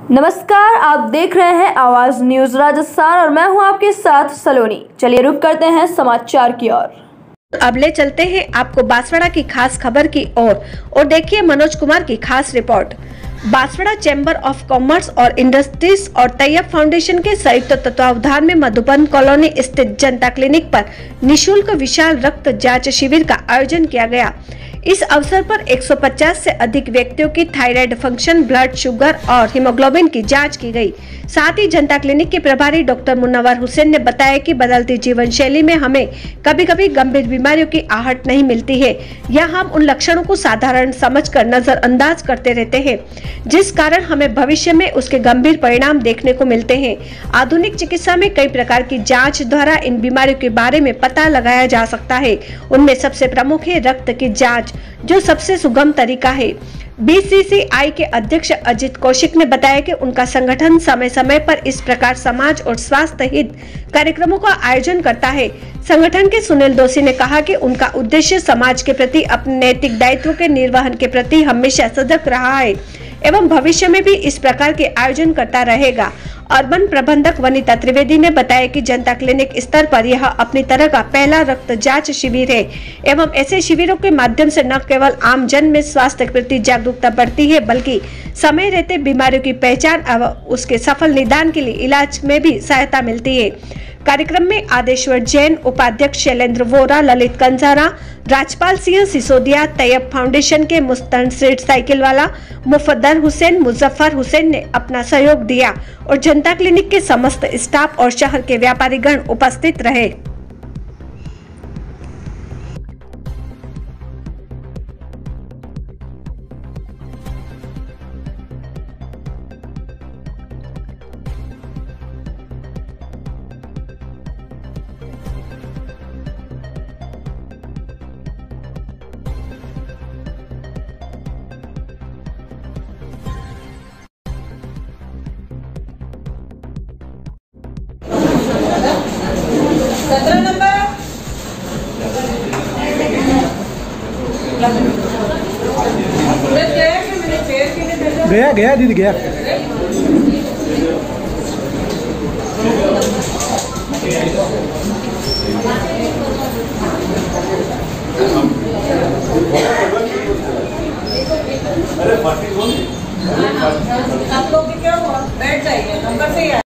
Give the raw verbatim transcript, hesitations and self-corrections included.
नमस्कार, आप देख रहे हैं आवाज न्यूज राजस्थान और मैं हूं आपके साथ सलोनी। चलिए रुक करते हैं समाचार की ओर। अब ले चलते हैं आपको बांसवाड़ा की खास खबर की ओर और, और देखिए मनोज कुमार की खास report. Banswara chamber of commerce और इंडस्ट्रीज और तैयब फाउंडेशन के संयुक्त तत्वावधान में मधुबन कॉलोनी स्थित जनता क्लिनिक पर निशुल्क विशाल रक्त जांच शिविर का आयोजन किया गया। इस अवसर पर एक सौ पचास से अधिक व्यक्तियों की थायराइड फंक्शन, ब्लड शुगर और हीमोग्लोबिन की जांच की गई। साथ ही जनता क्लिनिक के प्रभारी डॉक्टर मुन्नवर हुसैन ने बताया कि बदलती जीवन शैली में हमें कभी कभी गंभीर बीमारियों की आहट नहीं मिलती है या हम उन लक्षणों को साधारण समझकर नजरअंदाज करते रहते हैं, जिस कारण हमें भविष्य में उसके गंभीर परिणाम देखने को मिलते हैं। आधुनिक चिकित्सा में कई प्रकार की जाँच द्वारा इन बीमारियों के बारे में पता लगाया जा सकता है। उनमें सबसे प्रमुख है रक्त की जाँच, जो सबसे सुगम तरीका है। बी सी सी आई के अध्यक्ष अजित कौशिक ने बताया कि उनका संगठन समय समय पर इस प्रकार समाज और स्वास्थ्य हित कार्यक्रमों का आयोजन करता है। संगठन के सुनील दोषी ने कहा कि उनका उद्देश्य समाज के प्रति अपने नैतिक दायित्व के निर्वहन के प्रति हमेशा सजग रहा है एवं भविष्य में भी इस प्रकार के आयोजन करता रहेगा। अर्बन प्रबंधक वनिता त्रिवेदी ने बताया कि जनता क्लिनिक स्तर पर यह अपनी तरह का पहला रक्त जांच शिविर है एवं ऐसे शिविरों के माध्यम से न केवल आम जन में स्वास्थ्य के प्रति जागरूकता बढ़ती है, बल्कि समय रहते बीमारियों की पहचान एवं उसके सफल निदान के लिए इलाज में भी सहायता मिलती है। कार्यक्रम में आदेश्वर जैन, उपाध्यक्ष शैलेंद्र वोरा, ललित कंजारा, राजपाल सिंह सिसोदिया, तैयब फाउंडेशन के मुस्तन सेठ साइकिल वाला, मुफद्दल हुसैन, मुजफ्फर हुसैन ने अपना सहयोग दिया और जनता क्लिनिक के समस्त स्टाफ और शहर के व्यापारी गण उपस्थित रहे। सत्रह नंबर गया गया दीदी गया आप लोग क्या हुआ बैठ जाइए, नंबर से